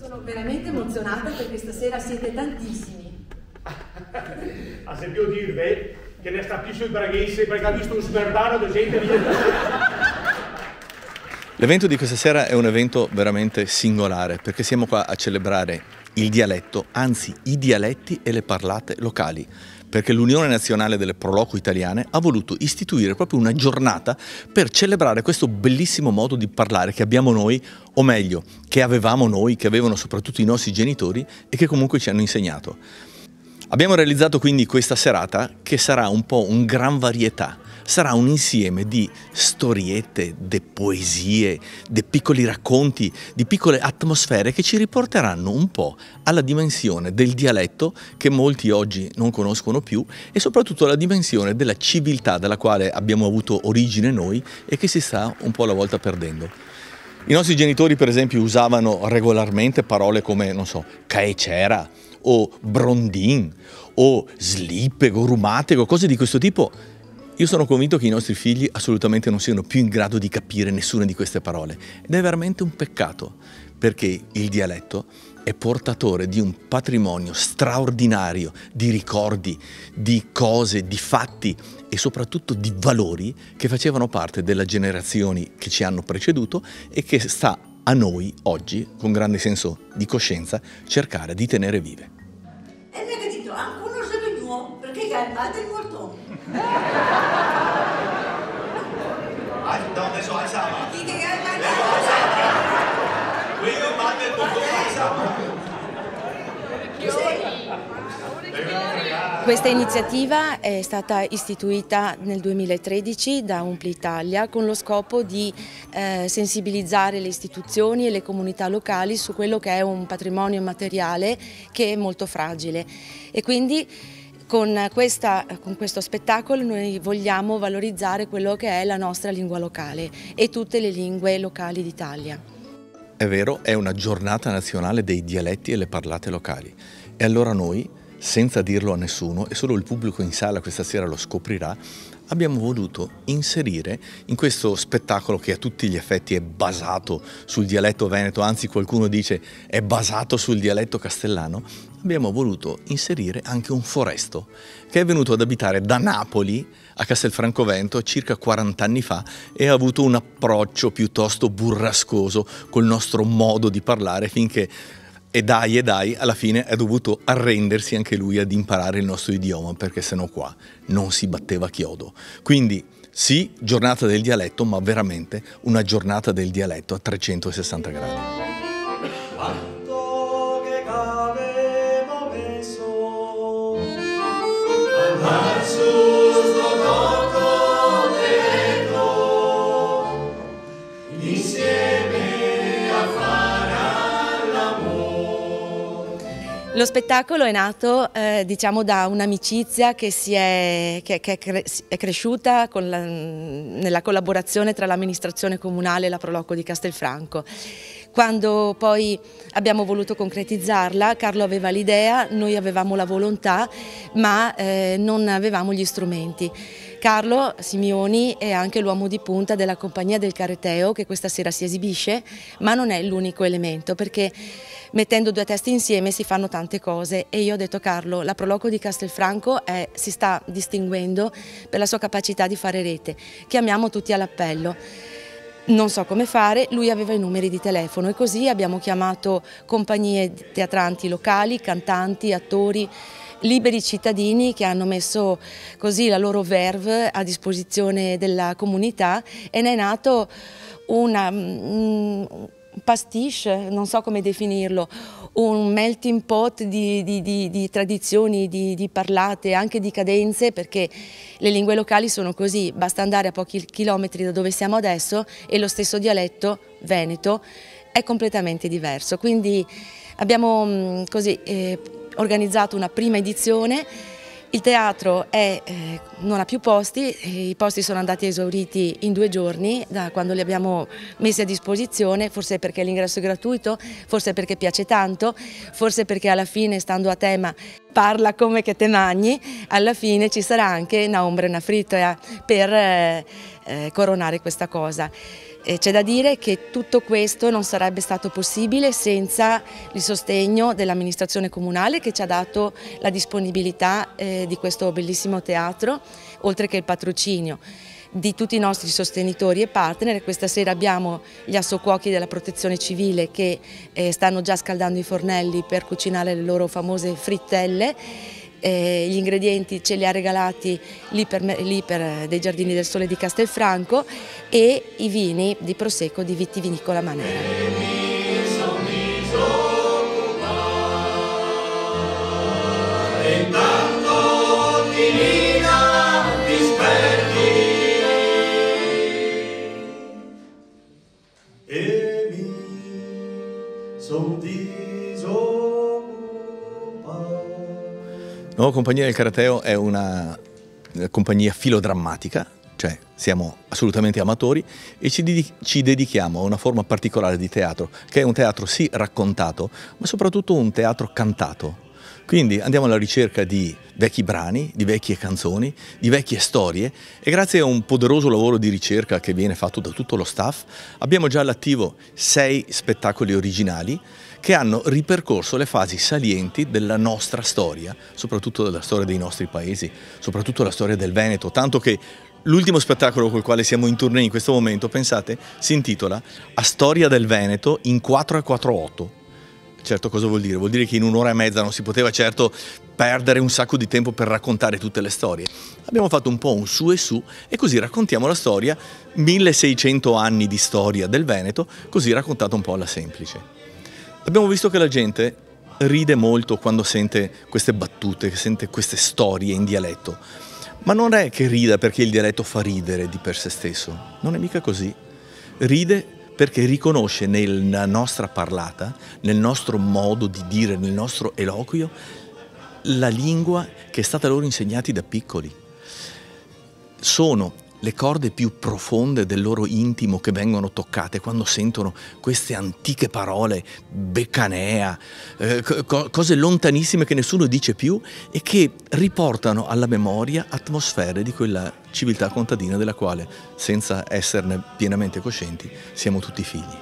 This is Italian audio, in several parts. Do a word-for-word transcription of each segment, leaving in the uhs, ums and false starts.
Sono veramente emozionata perché stasera siete tantissimi. Ha sentito dirvi che ne sta più sui braghessi perché ha visto un smerdano di gente lì. L'evento di questa sera è un evento veramente singolare perché siamo qua a celebrare il dialetto, anzi i dialetti e le parlate locali, perché l'Unione Nazionale delle Proloquo Italiane ha voluto istituire proprio una giornata per celebrare questo bellissimo modo di parlare che abbiamo noi, o meglio, che avevamo noi, che avevano soprattutto i nostri genitori e che comunque ci hanno insegnato. Abbiamo realizzato quindi questa serata che sarà un po' un gran varietà. Sarà un insieme di storiette, di poesie, di piccoli racconti, di piccole atmosfere che ci riporteranno un po' alla dimensione del dialetto che molti oggi non conoscono più e soprattutto alla dimensione della civiltà dalla quale abbiamo avuto origine noi e che si sta un po' alla volta perdendo. I nostri genitori per esempio usavano regolarmente parole come, non so, caecera o brondin o slippego, rumatego, cose di questo tipo. Io sono convinto che i nostri figli assolutamente non siano più in grado di capire nessuna di queste parole ed è veramente un peccato perché il dialetto è portatore di un patrimonio straordinario di ricordi, di cose, di fatti e soprattutto di valori che facevano parte delle generazioni che ci hanno preceduto e che sta a noi oggi, con grande senso di coscienza, cercare di tenere vive. E mi ha detto, anche uno se lo nuovo, perché è il molto. Donde so alzava? Quello manda il bottone alzava. Questa iniziativa è stata istituita nel duemilatredici da Umplitalia con lo scopo di eh, sensibilizzare le istituzioni e le comunità locali su quello che è un patrimonio immateriale che è molto fragile e quindi Con, questa, con questo spettacolo noi vogliamo valorizzare quello che è la nostra lingua locale e tutte le lingue locali d'Italia. È vero, è una giornata nazionale dei dialetti e le parlate locali e allora noi, senza dirlo a nessuno, e solo il pubblico in sala questa sera lo scoprirà, abbiamo voluto inserire in questo spettacolo che a tutti gli effetti è basato sul dialetto veneto, anzi qualcuno dice è basato sul dialetto castellano, abbiamo voluto inserire anche un foresto che è venuto ad abitare da Napoli a Castelfranco Veneto circa quaranta anni fa e ha avuto un approccio piuttosto burrascoso col nostro modo di parlare finché e dai e dai alla fine è dovuto arrendersi anche lui ad imparare il nostro idioma perché sennò qua non si batteva chiodo. Quindi sì, giornata del dialetto, ma veramente una giornata del dialetto a trecentosessanta gradi. Lo spettacolo è nato eh, diciamo da un'amicizia che, si è, che, che è, cre è cresciuta con la, nella collaborazione tra l'amministrazione comunale e la Proloquo di Castelfranco. Quando poi abbiamo voluto concretizzarla, Carlo aveva l'idea, noi avevamo la volontà, ma eh, non avevamo gli strumenti. Carlo Simioni è anche l'uomo di punta della compagnia del Careteo che questa sera si esibisce, ma non è l'unico elemento perché mettendo due testi insieme si fanno tante cose e io ho detto Carlo, la Proloquo di Castelfranco è, si sta distinguendo per la sua capacità di fare rete, chiamiamo tutti all'appello. Non so come fare, lui aveva i numeri di telefono e così abbiamo chiamato compagnie teatranti locali, cantanti, attori, liberi cittadini che hanno messo così la loro verve a disposizione della comunità e ne è nato una, un pastiche, non so come definirlo, un melting pot di, di, di, di tradizioni, di, di parlate, anche di cadenze, perché le lingue locali sono così, basta andare a pochi chilometri da dove siamo adesso e lo stesso dialetto veneto è completamente diverso. Quindi abbiamo così eh, organizzato una prima edizione. Il teatro è, eh, non ha più posti, i posti sono andati esauriti in due giorni da quando li abbiamo messi a disposizione, forse perché l'ingresso è gratuito, forse perché piace tanto, forse perché alla fine, stando a tema, parla come che te magni, alla fine ci sarà anche una ombra e una frittola per eh, eh, coronare questa cosa. E c'è da dire che tutto questo non sarebbe stato possibile senza il sostegno dell'amministrazione comunale, che ci ha dato la disponibilità eh, di questo bellissimo teatro, oltre che il patrocinio di tutti i nostri sostenitori e partner. Questa sera abbiamo gli assocuochi della Protezione Civile che eh, stanno già scaldando i fornelli per cucinare le loro famose frittelle. Eh, gli ingredienti ce li ha regalati l'Iper dei Giardini del Sole di Castelfranco e i vini di Prosecco di Vitivinicola Manera. La Nuova Compagnia del Carateo è una compagnia filodrammatica, cioè siamo assolutamente amatori e ci, ci dedichiamo a una forma particolare di teatro, che è un teatro sì raccontato, ma soprattutto un teatro cantato. Quindi andiamo alla ricerca di vecchi brani, di vecchie canzoni, di vecchie storie e grazie a un poderoso lavoro di ricerca che viene fatto da tutto lo staff abbiamo già all'attivo sei spettacoli originali che hanno ripercorso le fasi salienti della nostra storia, soprattutto della storia dei nostri paesi, soprattutto la storia del Veneto, tanto che l'ultimo spettacolo col quale siamo in tournée in questo momento, pensate, si intitola A Storia del Veneto in quattro e quattro otto. Certo, cosa vuol dire? Vuol dire che in un'ora e mezza non si poteva certo perdere un sacco di tempo per raccontare tutte le storie. Abbiamo fatto un po' un su e su e così raccontiamo la storia, milleseicento anni di storia del Veneto, così raccontata un po' alla semplice. Abbiamo visto che la gente ride molto quando sente queste battute, che sente queste storie in dialetto, ma non è che rida perché il dialetto fa ridere di per sé stesso, non è mica così. Ride perché riconosce nella nostra parlata, nel nostro modo di dire, nel nostro eloquio, la lingua che è stata loro insegnata da piccoli. Sono le corde più profonde del loro intimo che vengono toccate quando sentono queste antiche parole, beccanea, eh, co cose lontanissime che nessuno dice più e che riportano alla memoria atmosfere di quella civiltà contadina della quale, senza esserne pienamente coscienti, siamo tutti figli.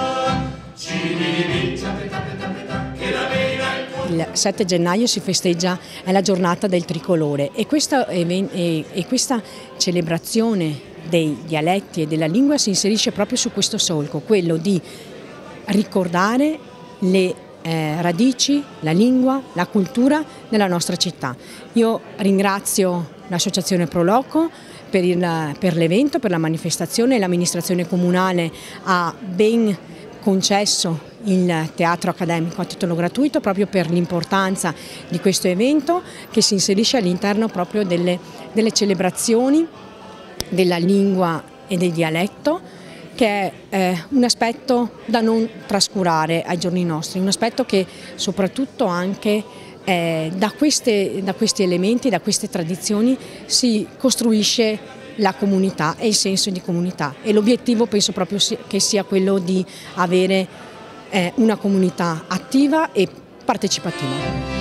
Il sette gennaio si festeggia, è la giornata del tricolore e questa, e, e questa celebrazione dei dialetti e della lingua si inserisce proprio su questo solco, quello di ricordare le eh, radici, la lingua, la cultura della nostra città. Io ringrazio l'associazione Proloco per l'evento, per, per la manifestazione e l'amministrazione comunale ha ben concesso il teatro accademico a titolo gratuito proprio per l'importanza di questo evento che si inserisce all'interno proprio delle, delle celebrazioni della lingua e del dialetto, che è eh, un aspetto da non trascurare ai giorni nostri, un aspetto che soprattutto anche eh, da, queste, da questi elementi, da queste tradizioni si costruisce la comunità e il senso di comunità e l'obiettivo penso proprio che sia quello di avere eh, una comunità attiva e partecipativa.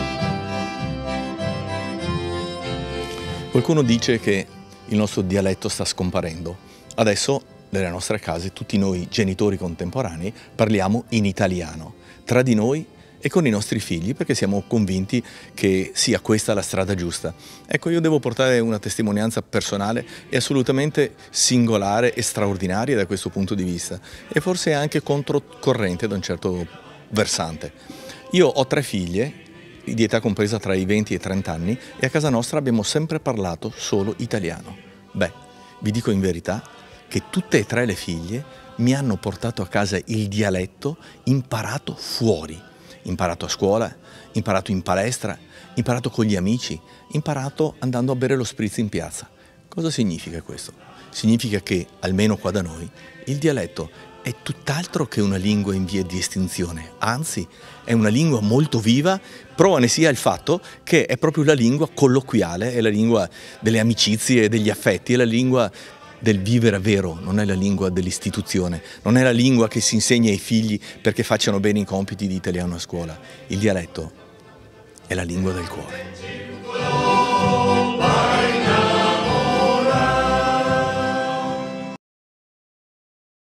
Qualcuno dice che il nostro dialetto sta scomparendo. Adesso nelle nostre case tutti noi genitori contemporanei parliamo in italiano, tra di noi e con i nostri figli, perché siamo convinti che sia questa la strada giusta. Ecco, io devo portare una testimonianza personale e assolutamente singolare e straordinaria da questo punto di vista e forse anche controcorrente da un certo versante. Io ho tre figlie di età compresa tra i venti e i trenta anni e a casa nostra abbiamo sempre parlato solo italiano. Beh, vi dico in verità che tutte e tre le figlie mi hanno portato a casa il dialetto imparato fuori. Imparato a scuola, imparato in palestra, imparato con gli amici, imparato andando a bere lo spritz in piazza. Cosa significa questo? Significa che, almeno qua da noi, il dialetto è tutt'altro che una lingua in via di estinzione, anzi è una lingua molto viva, prova ne sia il fatto che è proprio la lingua colloquiale, è la lingua delle amicizie e degli affetti, è la lingua del vivere vero, non è la lingua dell'istituzione, non è la lingua che si insegna ai figli perché facciano bene i compiti di italiano a scuola. Il dialetto è la lingua del cuore.